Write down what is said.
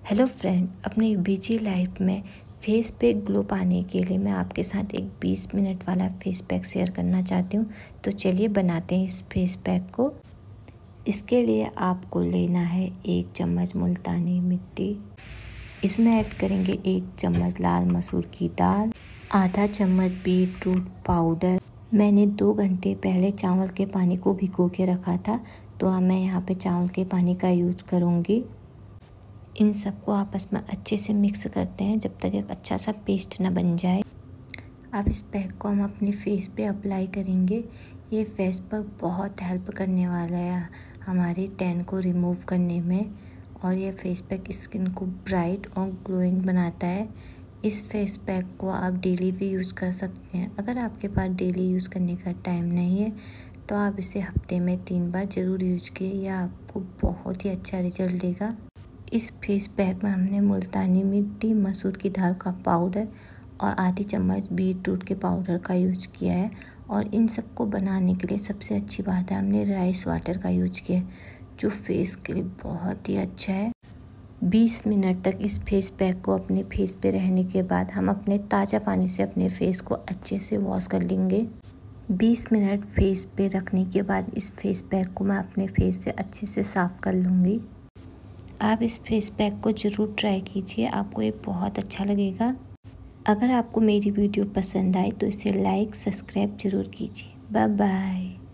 Hello friend, अपनी busy life में face पे ग्लो पाने के लिए मैं आपके साथ एक 20 मिनट वाला फेस पैक शेयर करना चाहती हूँ। तो चलिए बनाते हैं इस फेस पैक को। इसके लिए आपको लेना है 1 चम्मच मुल्तानी मिट्टी। इसमें ऐड करेंगे 1 चम्मच लाल मसूर की दाल, आधा चम्मच बीटरूट पाउडर। मैंने 2 घंटे पहले चावल के पानी को भिगो के रखा था, तो अब मैं यहाँ पे चावल के पानी का यूज करूँगी। इन सबको आपस में अच्छे से मिक्स करते हैं जब तक एक अच्छा सा पेस्ट ना बन जाए। अब इस पैक को हम अपने फेस पे अप्लाई करेंगे। ये फेस पैक बहुत हेल्प करने वाला है हमारी टैन को रिमूव करने में, और ये फेस पैक स्किन को ब्राइट और ग्लोइंग बनाता है। इस फेस पैक को आप डेली भी यूज़ कर सकते हैं। अगर आपके पास डेली यूज़ करने का टाइम नहीं है तो आप इसे हफ्ते में 3 बार ज़रूर यूज कीजिए, यह आपको बहुत ही अच्छा रिजल्ट देगा। इस फेस पैक में हमने मुल्तानी मिट्टी, मसूर की दाल का पाउडर और आधी चम्मच बीटरूट के पाउडर का यूज किया है। और इन सबको बनाने के लिए सबसे अच्छी बात है, हमने राइस वाटर का यूज किया है, जो फेस के लिए बहुत ही अच्छा है। 20 मिनट तक इस फेस पैक को अपने फेस पे रहने के बाद हम अपने ताज़ा पानी से अपने फेस को अच्छे से वॉश कर लेंगे। 20 मिनट फेस पे रखने के बाद इस फेस पैक को मैं अपने फेस से अच्छे से साफ़ कर लूँगी। आप इस फेस पैक को ज़रूर ट्राई कीजिए, आपको ये बहुत अच्छा लगेगा। अगर आपको मेरी वीडियो पसंद आई तो इसे लाइक सब्सक्राइब ज़रूर कीजिए। Bye bye.